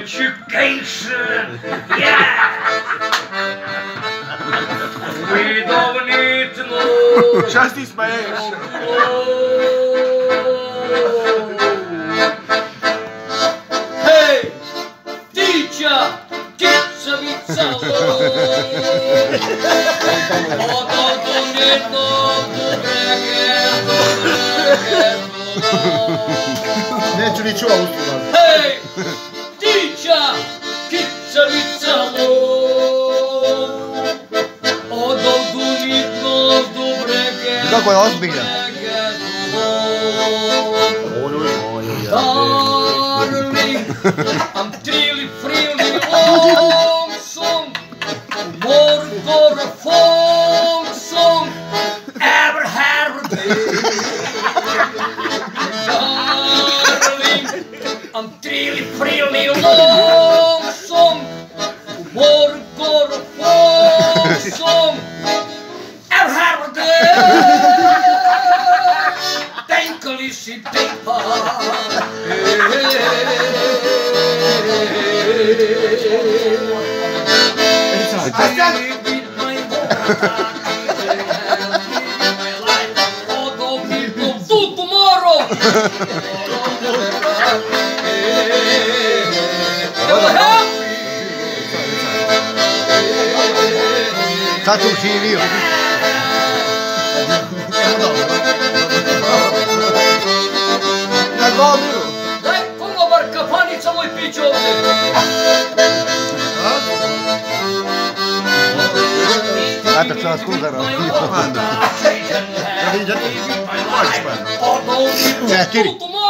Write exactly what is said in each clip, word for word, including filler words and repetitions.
education, yeah. We don't need to know. Časti smeješ. Hey, teacher, kicavica, Neću ni čuva usluga. Hej, tića, kicavica lov, odovdu nitno dobrege, kako je ozbiljan. Darling, I'm really feeling lonesome, more for a folk song, ever had a day. I'm really, really lonesome. More got a folk song. Ever had a day? Thankfully she paper. I live with my heart. My life. Although people do tomorrow. Sad tu živio. Na gomilu. Daj konobar kafanica moj pić ovdje. Ajde, čas kuzara. Četiri.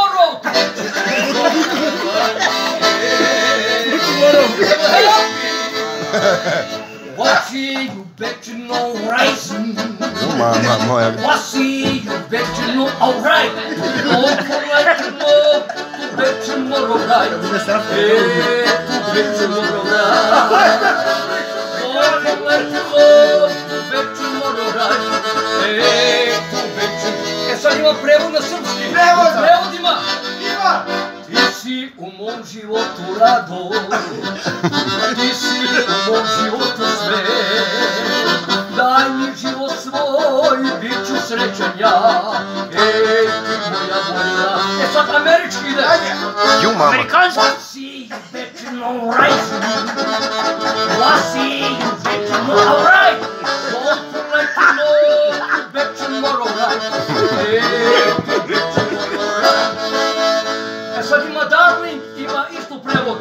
Wasi, you bet you know rising. Mama moja. Wasi, you bet you know alright. Don't forget to know, to bet you know alright. Hey, to bet you know alright. Don't forget to know, to bet you know alright. Hey, to bet you. E sad ima prevod na srpski. Prevod! Prevod ima. Ima! Ti si u mom životu rado, ti si u mom životu sve. Daj mi život svoj, bit ću srećan ja. Ej, ti moja volja. E sad američki ide. Ju mama. Amerikanski. Wasi, you bet you know rising. Wasi, you bet you know alright. Don't forget to know, you bet you know alright. Ej, you bet you know alright. E sad ima darling, ima isto prevod.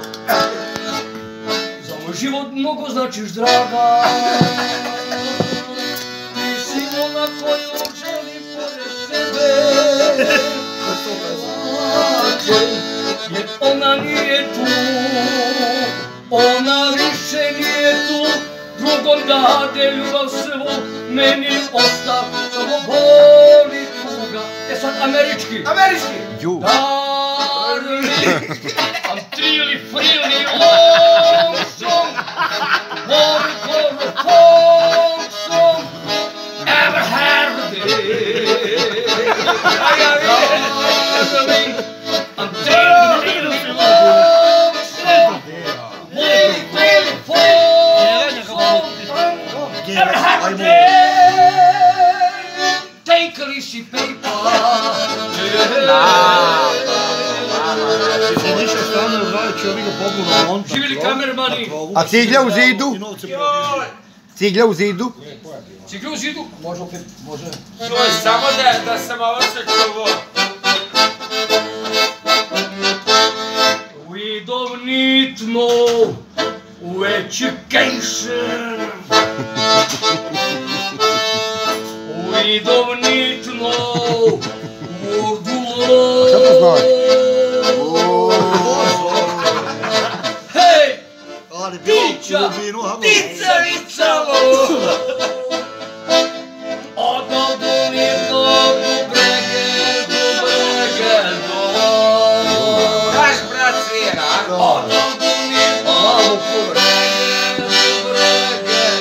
Za moj život mnogo značiš, draga. Ti si ona koju želim pored sebe. Jer ona nije tu, ona više nije tu. Drugom dade ljubav svu, meni ostav, samo boli tuga. E sad američki. Američki. Ju. Darling, I'm really feeling lonesome. More for a folk song. Ever had a day. Darling, I'm really lonesome. More for a folk song. Ever had a day. Take a lishi paper. Živjeli kamermani. A cigla u zidu? Cigla u zidu? Cigla u zidu? Može opet, može. Joj, samo da, da sam ovo se čuvo. We don't need no education. We don't need no world law. Šta to znači? Hej! Tića! Ticarica lo! Odovdu nitno dubrege, dubrege do. Daš brat svira, a? Odovdu nitno dubrege, dubrege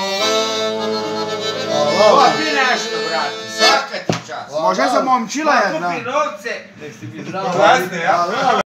do. Ovo ti nešto, brate, svaka ti čast. Može za momčila jedna. Kupi novce. Nek si mi zdravo. Glasne, ja?